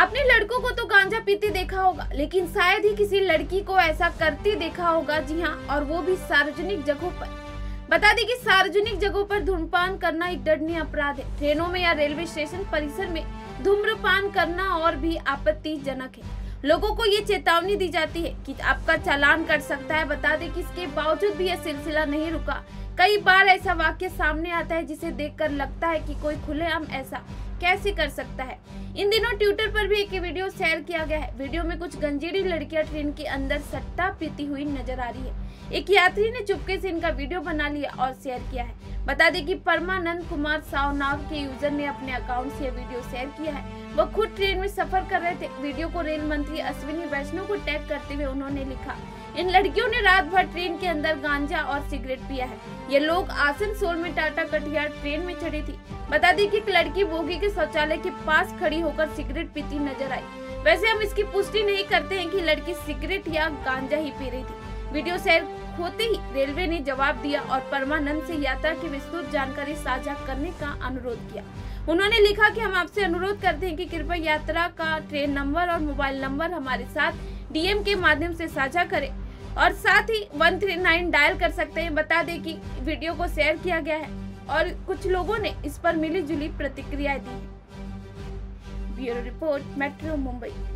आपने लड़कों को तो गांजा पीते देखा होगा, लेकिन शायद ही किसी लड़की को ऐसा करते देखा होगा। जी हाँ, और वो भी सार्वजनिक जगहों पर। बता दें कि सार्वजनिक जगहों पर धूम्रपान करना एक दंडनीय अपराध है। ट्रेनों में या रेलवे स्टेशन परिसर में धूम्रपान करना और भी आपत्तिजनक है। लोगों को ये चेतावनी दी जाती है कि आपका चालान कट सकता है। बता दें कि इसके बावजूद भी यह सिलसिला नहीं रुका। कई बार ऐसा वाक्य सामने आता है जिसे देखकर लगता है कि कोई खुलेआम ऐसा कैसे कर सकता है। इन दिनों ट्विटर पर भी एक वीडियो शेयर किया गया है। वीडियो में कुछ गंजेड़ी लड़कियां ट्रेन के अंदर सट्टा पीती हुई नजर आ रही है। एक यात्री ने चुपके से इनका वीडियो बना लिया और शेयर किया है। बता दें कि परमानंद कुमार साव नाम के यूजर ने अपने अकाउंट से वीडियो शेयर किया है। वह खुद ट्रेन में सफर कर रहे थे। वीडियो को रेल मंत्री अश्विनी वैष्णव को टैग करते हुए उन्होंने लिखा, इन लड़कियों ने रात भर ट्रेन के अंदर गांजा और सिगरेट पिया है। ये लोग आसनसोल में टाटा कटिहार ट्रेन में चढ़ी थी। बता दी कि एक लड़की बोगी के शौचालय के पास खड़ी होकर सिगरेट पीती नजर आई। वैसे हम इसकी पुष्टि नहीं करते हैं कि लड़की सिगरेट या गांजा ही पी रही थी। वीडियो शेयर होते ही रेलवे ने जवाब दिया और परमानंद से यात्रा की विस्तृत जानकारी साझा करने का अनुरोध किया। उन्होंने लिखा कि हम आपसे अनुरोध करते हैं कि कृपया यात्रा का ट्रेन नंबर और मोबाइल नंबर हमारे साथ डीएम के माध्यम से साझा करें और साथ ही 139 डायल कर सकते हैं। बता दें कि वीडियो को शेयर किया गया है और कुछ लोगों ने इस पर मिली जुली प्रतिक्रिया दी है। Bureau report, metro Mumbai.